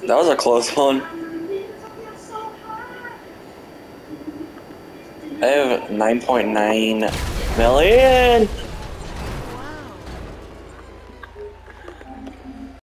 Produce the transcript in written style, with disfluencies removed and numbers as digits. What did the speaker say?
That was a close one. I have 9.9 million.